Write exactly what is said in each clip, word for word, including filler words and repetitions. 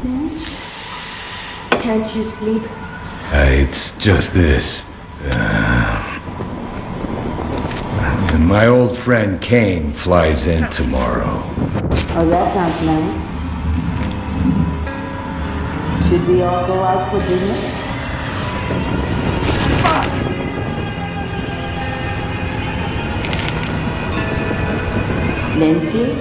Lynch? Can't you sleep? Uh, it's just this. Uh, and my old friend Kane flies in tomorrow. Oh, that sounds nice. Should we all go out for dinner? Lynchy?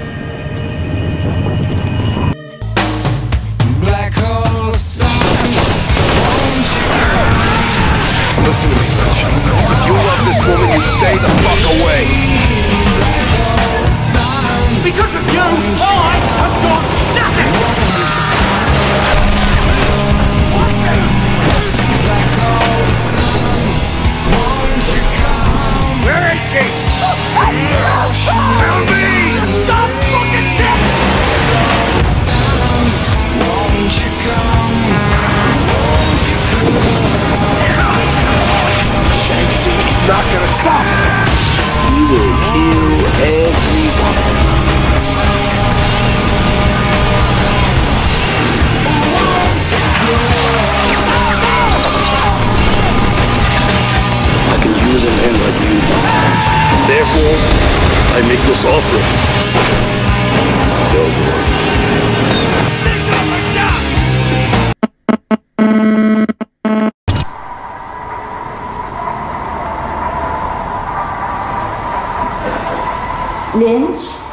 Black hole sun, won't you come? Listen to me, Lynch. If you love this woman, you stay the fuck away. Black hole sun, because of you, I have got nothing! black hole sun, won't you come? Where is she? Tell me! Stop fucking dead! Sun, won't you come? Won't you come? Shanksy is not gonna stop. You will kill everyone. I can use an end like you. Therefore, I make this offer. Don't worry. Lynch?